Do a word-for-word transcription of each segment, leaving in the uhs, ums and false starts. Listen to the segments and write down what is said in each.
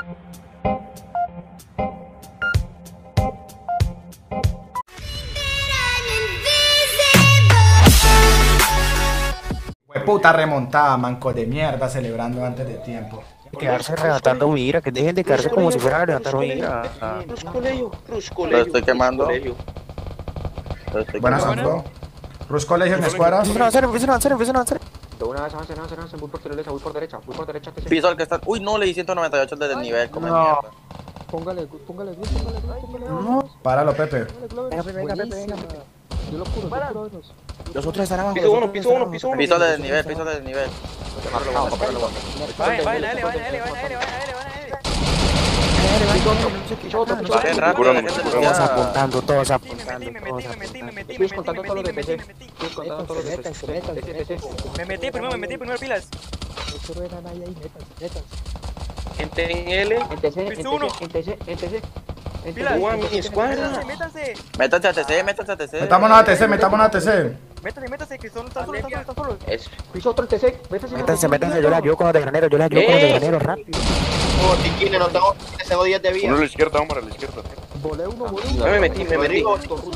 Puta remontada, manco de mierda, celebrando antes de tiempo. Quedarse levantando mira, que dejen de quedarse como si fueran a levantar mira. Cruz Colegio, Cruz Lo Colegio. estoy quemando. Buenas, Sanflo. Cruz Colegio en escuadra. Empiezan a avanzar, empiezan a avanzar, empiezan a avanzar. De una vez avancen, avancen, avancen, voy por derecha, voy por derecha, voy por derecha. Piso al que está. Uy, no, le di ciento noventa y ocho desde el nivel. Come No. mierda. Póngale, póngale, póngale, póngale. No. Páralo, Pepe. Venga, venga, venga, venga. Yo lo curo, yo lo curo. Los otros están abajo. Piso uno, piso uno, piso uno. Piso desde el nivel, piso desde el nivel. Vayan, vayan, dale, vayan, dale, vayan, dale, vayan, dale. Bajen rápido, dejen de Todos lutear. apuntando, todos Me apuntando. metí, me metí, me metí, me metí, Estoy me contando metí, todo lo me de metí, P C. me metí. Estoy contando todo lo de P C. Me metí primero, me metí primero pilas. Gente en L. En T C, en Piso uno. T C, en T C. En Pilas. T C. Métanse, En escuadra. métanse. Métanse a T C, métanse a T C. Metámonos a T C, metámonos a T C. Métanse, métanse, que son, están solos, están solos, están solos. Es. Piso otro en T C. Métanse, métanse, yo la ayudo con los de granero, yo la ayudo con los de granero, rápido. Oh, Tiquine, no tengo, tengo diez de vida. Uno a la izquierda, vamos a la izquierda. Volé uno, volé No me metí, me metí.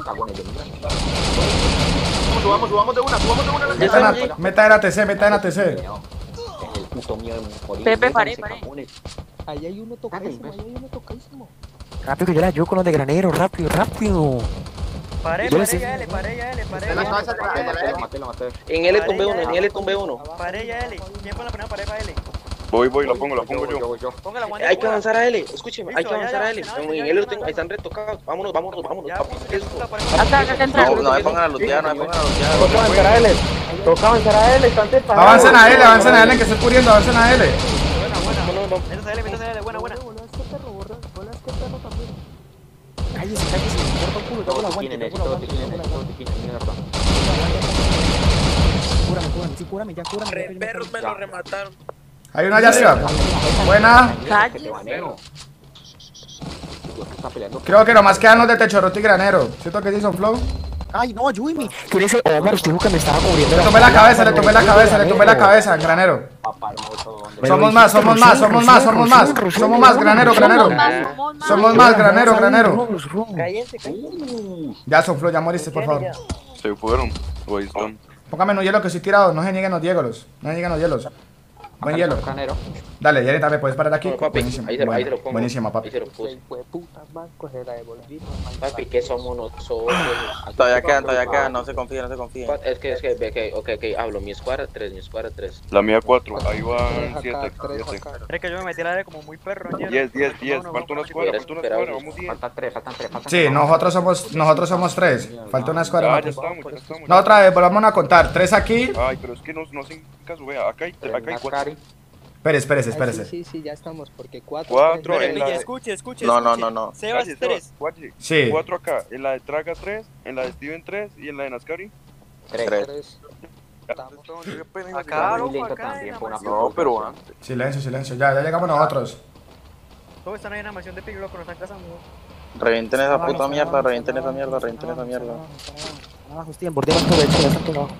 Subamos, subamos de una, subamos de una. Metan a, metan en A T C, metan en A T C. El puto miedo de morir. Pepe, paré, paré. Ahí hay uno tocadísimo, ahí hay uno tocadísimo. Rápido, que yo la ayudo con los de granero, rápido, rápido. Paré, Yo paré, les- ya L, paré, ya L, paré, En la ya cabeza, L, en la paré, ya cabeza. L. Lo maté, lo maté. En L tumbé uno, en L tumbé uno. Paré ya L. ¿Quién pone la primera pared para L? Voy, voy, la pongo, la pongo yo. yo. Ponga la guardia. Hay que avanzar a L, escúcheme, hay Listo, que ya, avanzar ya, a L. ya, En ya, L ya, lo tengo, ahí están retocados. Vámonos, vámonos, vámonos. Ya, Papi, ponga eso. la pared. Acá, acá entra. No, no me pongan a lutear, no me pongan a lutear. Toca avanzar a L. Toca avanzar a L, están separados. Avancen a L, avancen a L, que estoy cubriendo, avancen a L. Buena, buena. Vámonos, vamos. Métase a L, métase a L, buena, buena. Cállese, cállese, corta un culo, yo hago la Todos guante, tienen yo hago la éxito, guante, yo hago la todos guante. tienen mierda. Cúrame, cúrame, sí, cúrame, ya, cúrame. Re perros me lo remataron. Hay uno allá arriba. Buena. Que baneo. Está peleando. Creo que nomás quedan los de Techo Roto y Granero. ¿Cierto que sí son flow? Ay, no, ayúdeme. ¿Quién es ese Omar? Usted dijo que me estaba cubriendo Le tomé la cabeza, le tomé la cabeza, le tomé la cabeza, Granero. Papá hermoso, ¿dónde? Somos más, somos más, somos más, somos más. Somos más, Granero, Granero. Somos más, Granero, Granero. Cállense, cállense. Ya son flow, ya moriste, por favor. Se fueron. O ahí están. Póngame un hielo que estoy tirado, no se nieguen los hielos. No se nieguen los hielos. Buen hielo. Granero. Dale, Yari, ¿me puedes parar aquí? No, papi, Buenísimo. ahí se lo, ahí se lo pongo. Buenísima, Ahí papi. se lo puse. Puta, banco se la devolví. Papi, ¿qué somos nosotros? Todavía quedan, todavía quedan, no se confíen, no se confíen. Es que, es que, ve que, ok, ok, hablo, mi escuadra tres, mi escuadra tres. La mía cuatro. Ahí van siete. Es que yo me metí al área como muy perro. ayer. diez, diez, diez. No, no, Falta no, una escuadra, falta una escuadra. Vamos diez. Faltan tres, faltan tres, faltan Sí, nosotros somos, nosotros somos tres. Falta una escuadra. Ya, ya nosotros. estamos, ya estamos. No, otra vez, volvamos a contar. Tres aquí. Ay, pero es que no, no hacen caso, vea. Acá hay, acá hay cuatro. Espérese, espérese, espérese. Sí, sí, ya estamos, porque cuatro. Cuatro Espere, en Pilla, la. escuche, escuche. No, no, escuche. no, no. Sebas Cállese, tres. Sebas, cállese. Sí. Cuatro acá. En la de Traga tres, en la de Steven tres y en la de Nascari. Tres. Acá, loco, lento acá. también, en por la una mansión. No, pero antes. Silencio, silencio. Ya, ya llegamos nosotros. Todos están ahí en la mansión de Pilo, loco, nos están casando. Revienten esa puta mierda, revienten esa mierda, revienten esa mierda. Abajo, Steven, por debajo, de hecho, ya están todos abajo.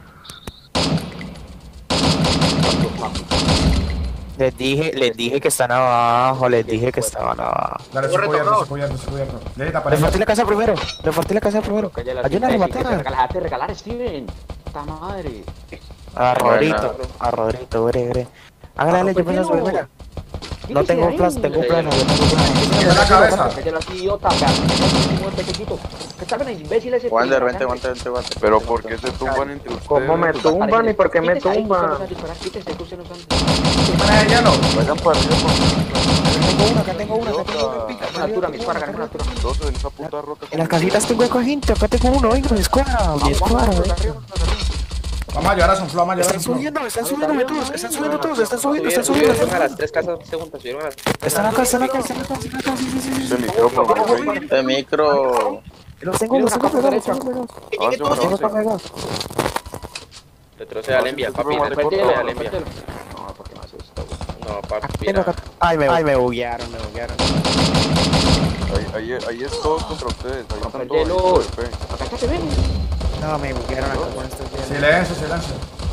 Les dije, les dije que están abajo, les dije que estaban abajo. Dale, estoy cubierto, estoy cubierto, estoy cubierto. Yari, Le aparece. partí la casa primero, le partí la casa primero. Ayúdame a rematar. Regalaste, regalar, Steven. Puta madre. A Rodrito, a Rodrito, bre, bre. Hágale, yo me subir, mira. No tengo plan, tengo plan, yo tengo plan. Tomé la cabeza. Cállalo así, idiota, pequeñito. ¿Qué saben el imbécil ese? Wander, vente, vente, vente, vente. Pero ¿por qué se tumban entre ustedes? ¿Cómo me tumban y por qué me tumban? Quítese, que usted no sabe. Para el hielo. Vayan para arriba, Tengo una, acá tengo una, acá tengo una pica. Una altura, mi escuadra, una altura. por dos en esa puta roca. En las casitas tengo eco de gente, acá tengo uno, venga, mi escuadra, mi escuadra, venga. Vamos a ayudar a Sunflow, vamos a ayudar a Están Sunflow. subiendo, están subiendo todos, están subiendo todos, están subiendo, están Subieron, subiendo. subieron a las tres casas juntas, subieron a las tres casas. Están acá, están acá, están acá, están acá, sí, sí, sí, sí. Ese micrófono, güey. Este micro. Los tengo, los tengo pegados, los tengo pegados. Avance, Los tengo avance. pegados. Retrocede al envía, papi, Pételo, retrocede al envía. pételo. No, ¿por qué me haces esto? No, papi, Tengo mira. acá. Ay, me, ay, me buguearon, me buguearon. Ahí, ahí, ahí es todos contra ustedes. Ahí están Pételo. todos. P. Acá te ven. No, me buguearon acá con estos días. Silencio, silencio.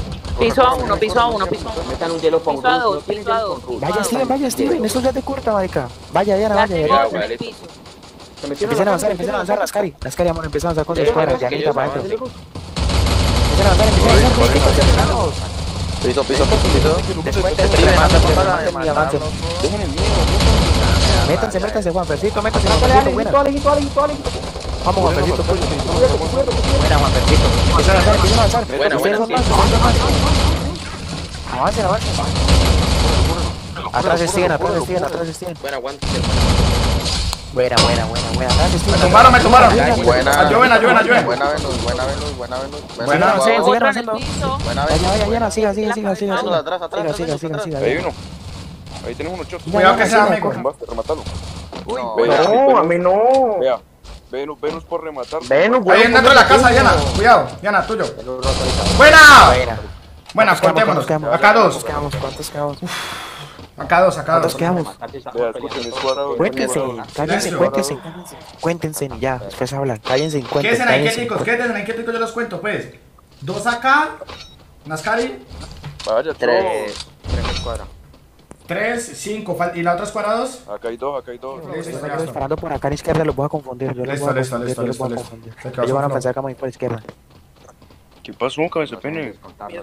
Piso a uno, piso a uno, piso a uno. Metan un hielo con Piso a Rush, dos, no tienen piso a hielo dos. con Rush. Vaya Steven, vaya Steven, eso ya te corta, marica. Vaya, Diana, Ya vaya, tengo Diana. otro en el piso. Se metieron Empiecen a avanzar, la empiecen a avanzar, Lascari. Lascari, amor, empiezan a avanzar con sus Sí, escuadras. es que Dianita ellos para adentro. avanzan. Empiecen a avanzar, empiecen a avanzar. Empiecen a avanzar. Piso, piso, piso, piso. Descuenten, rematen, rematen y avancen. Métanse, métanse, Juan Fercito, métanse, Juan Fercito, buena. Vamos, Juan Fercito, tuyo. Buena, Juan Fercito. Empiezan a avanzar, empiezan a avanzar. Buena, Ustedes buena, son sí. más, ustedes son más. Avancen, avancen. Atrás siguen, atrás siguen, atrás siguen. Buena, aguante. Buena, buena, buena, buena. Atrás Me siguen. tumbaron, me tumbaron. Buena. Ayuden, ayuden, ayuden. Buena Venus, buena Venus, buena Venus. Buena, Venus, sí, vamos. sí. Otro en el piso. Buena Vaya, Venus. vaya, Diana, siga, siga, siga, siga. Venus, atrás, atrás, Siga, atrás, siga, atrás, siga, atrás. siga. Ahí hay uno. Ahí tenemos unos shots. Cuidado que sea amigo. Remate, rematalo. No, Vea, No, a mí no. Vea. Venus, Venus por rematar. Venus, Ahí dentro de la casa, Diana. Cuidado, Diana, tuyo. Buena. Buena. Buena, contémonos. Acá ¿Cuántos dos. quedamos? ¿Cuántos quedamos? Acá dos, acá ¿Cuántos dos. quedamos? Vea, escuchen, mi escuadra. Cuéntense, cállense, Silencio. cuéntense, cállense. Cuéntense y ya, después hablan. Cállense y Quédense cuéntense. ahí, cállense. quieticos, quédense ahí, quieticos, yo los cuento, pues. Dos acá. Nascari. Vaya, Tres. Tres, cinco. fal- ¿Y la otra escuadra dos? Acá hay dos, acá hay dos. Listo, Yo ya me quedo está. disparando por acá a la izquierda, los voy a confundir. Yo los Listo, voy a listo, confundir, listo, yo los listo, voy a listo. confundir. Se quedó Ellos van a sin pensar que vamos a ir por la izquierda. ¿Qué pasó, cabeza pene?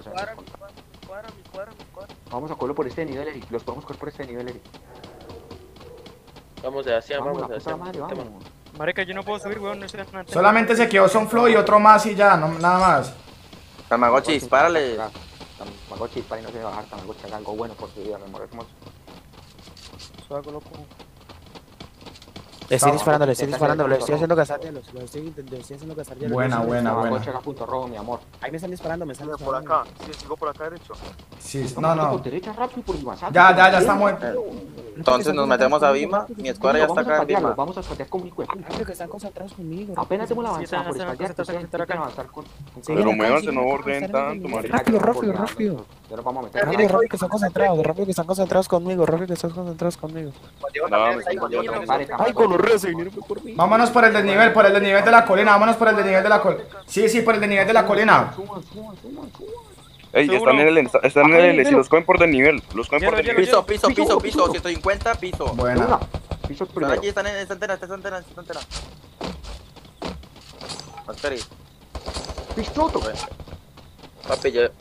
Vamos a cogerlo por este nivel, Eric. Los podemos coger por este nivel, Eric. Vamos de hacia, Vamos, vamos la de puta hacia. madre, vamos. Marica, yo no puedo subir, weón, no estoy en una antena. Solamente se quedó Sonflow y otro más y ya, no, nada más. Tamagotchi, dispárale. Tamagotchi, dispara y no se va a bajar. Tamagotchi, haga algo bueno por su vida, me morimos. Le estoy Estamos- disparando, le estoy Está disparando, le haciendo estoy punto haciendo cazar hielos. Lo estoy intentando, estoy haciendo cazar hielos. Buena, le estoy buena, disparando. buena. Tamagotchi, haga punto rojo, mi amor. Ahí me están disparando, me están Por disparando. acá. Sí, sigo por acá derecho. Sí, no, no. Por derecha rápido, por WhatsApp. Ya, ya, ya está muerto. Entonces nos metemos a Bima. Mi escuadra ya está acá en Bima. Vamos a patear como un hijo de puta. Rápido que están concentrados conmigo. Apenas tenemos la Sí, avanzada están- por están espaldear, concentrados, ustedes concentrados quieren avanzar con... con- Sí, Pero acá, muévanse, sí, no acá, orden acá, tanto, acá. marica. Rápido, rápido, rápido. Ya nos vamos a meter. Rápido, rápido que están concentrados, rápido que están concentrados conmigo, rápido que están concentrados conmigo. Nada, me estoy Ay, con los reos se vinieron por mí. Vámonos por el desnivel, por el desnivel de la colina, vámonos por el desnivel de la colina. Sí, sí, por el desnivel de la colina. Ey, están en el están en el L. Si los cogen por desnivel, los cogen por desnivel. Piso, piso, piso, piso. ciento cincuenta, piso. Buena. Pisos Están primero. aquí, están en esta antena, esta antena, esta antena. Espera. Piso otro. Papi, ya.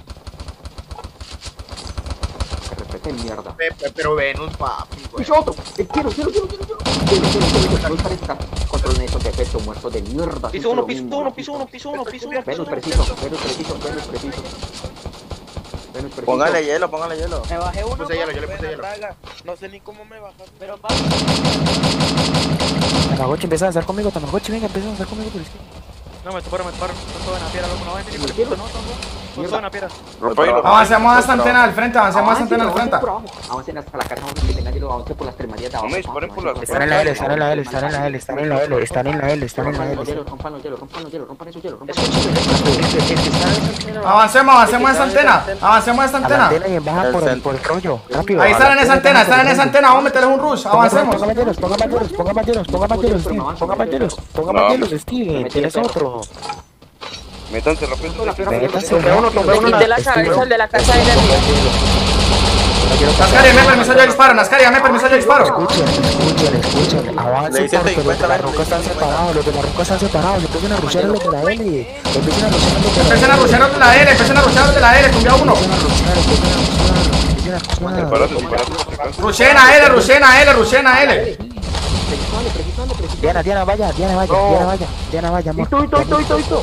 Que respeten mierda. Pero Venus, papi. Piso otro. Eh, Quiero, quiero, quiero, quiero, quiero. Quiero, quiero, quiero, quiero. No parezca controlen esos defectos muertos de mierda. Piso uno, piso uno, piso uno, piso uno, piso uno. Venus preciso, Venus preciso, Venus preciso. Venus preciso. Póngale hielo, póngale hielo. Me bajé uno. Puse hielo, yo le puse hielo. No sé ni cómo me bajas. Pero va. Tamagotchi, empieza a avanzar conmigo, Tamagotchi, venga, empieza a avanzar conmigo por izquierda. No, me toparon, me toparon. Son todos en la piedra, loco. No, vente, por el piso, no, son todos. Son todos en la piedra. Rompa hilo. Avancemos a esta antena al frente, avancemos a esta antena al frente. Avancen hasta la casa, que tengan hielo, avancen por las tres marías de No abajo. me disparen por las Están en la L, están en la L, están en la L, están en la L, están en la L, están en la Rompan los L. hielos, rompan los hielos, rompan los hielos, rompan esos hielos, rompan Escúchame, el que está en esa antena. Avancemos, avancemos a esta antena. Avancemos a esta A la antena. antena y en baja por el, por el rollo, rápido. Ahí a están la en esa antena, están en esa antena. Vamos a meterles un rush. Avancemos. Ponga más hielos, ponga más hielos, ponga más hielos, ponga más hielos, Steve, ponga más hielos, ponga más hielos, Steve, tienes otro. Métanse rápido. Métanse, El de la cabeza, el de la casa de la Nascari, me permiso, yo disparo. Nascari, me permiso, yo disparo. Escuchen, escuchen, escuchen, avancen Le porque los de la roca están separados, los de la roca están separados, empiecen a rushar a los de la L, empiecen a rushar a los de la L. Empiecen a rushear los de la L, empiecen a rushear los de la L, tumbia uno. Empiecen a rushar, empiecen a rushar, empiecen a rushar. Disparate, disparate por si acaso. Rushen a L, rushen a L, rushen a L. Diana, Diana, vaya, Diana, vaya, Diana, vaya, Diana, vaya, amor. Listo, listo, listo, listo.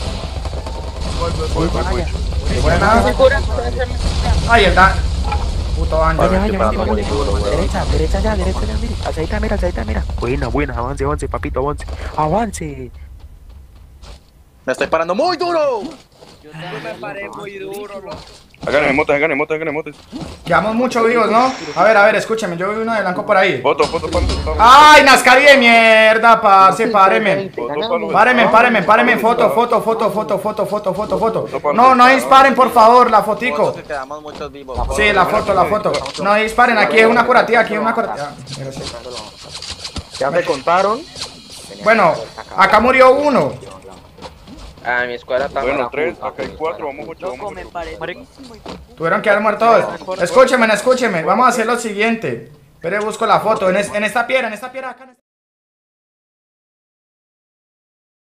Vaya, Buena. Ay, el da. Puto daño. vaya, vaya, vaya, vaya. Derecha, derecha ya, derecha ya, mire. Hacia ahí, mira, hacia ahí, mira. Buena, buena, avance, avance, papito, avance. Avance. Me estoy parando muy duro. Yo me paré muy duro, loco. Háganme motas, háganme motas, háganme motas. Quedamos mucho vivos, ¿no? A ver, a ver, escúcheme, yo vi uno de blanco por ahí. Foto, foto, foto. ¡Ay, Nascari de mierda, parce! Páreme. Foto, palo. Páreme, páreme, páreme. Foto, foto, foto, foto, foto, foto, foto, foto. No, no disparen, por favor, la fotico. Que quedamos muchos vivos. Sí, la foto, la foto. No disparen, aquí es una curativa, aquí es una curativa. Ya me contaron. Bueno, acá murió uno. Ah, mi escuadra está Bueno, para tres, acá hay cuatro, vamos ocho, Loco, vamos me ocho. paré. Marica. durísimo, hijo de puta. Tuvieron que haber muerto todos. Escúcheme, escúcheme. Vamos a hacer lo siguiente. Pero busco la foto. En, es- en esta piedra, en esta piedra acá.